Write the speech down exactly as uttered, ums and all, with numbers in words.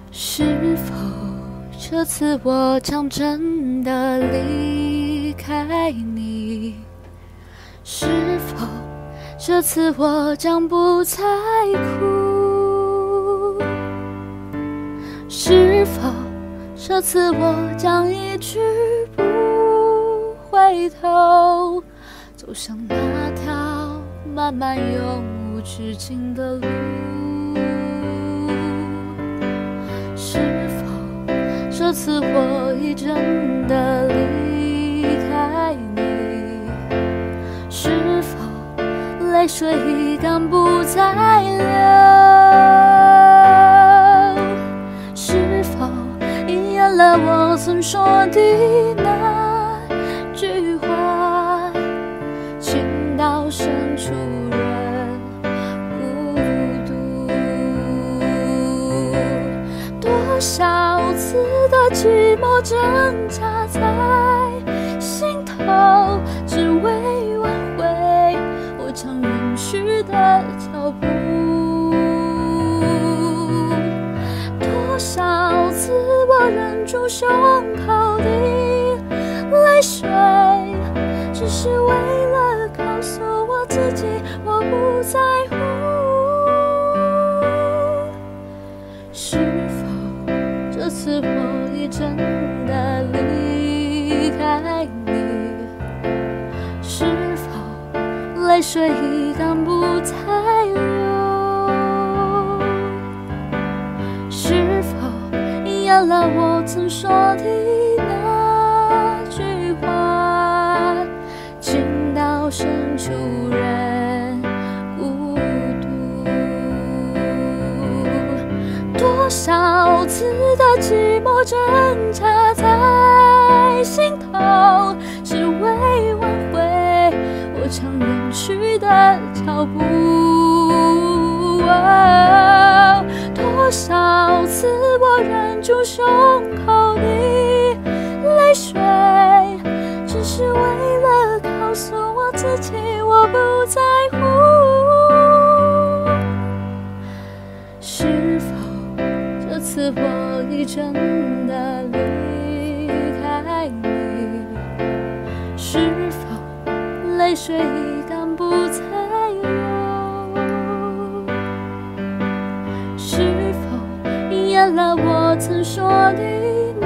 是否这次我将真的离开你？是否这次我将不再哭？是否这次我将一去不回头，走向那条漫漫永无止境的路？是否这次我已真的离开你？是否泪水已干不再流？是否应验了我曾说的那句话，情到深处人孤独？多少次的寂寞挣扎在心头，只为挽回我将远去的脚步。多少次我忍住胸口的泪水，只是为了告诉我自己我不在乎。是否这次我已真的离开你？是否泪水已干不再流？是否应验了我曾说的那句话，情到深处人孤独？多少次的寂寞挣扎在心头，只为挽回我将远去的脚步。哦，多少次我忍住胸口的泪水，只是为了告诉我自己我不在乎。是否这次我已真的离开你？是否泪水已干不再流？是否应验了我曾说的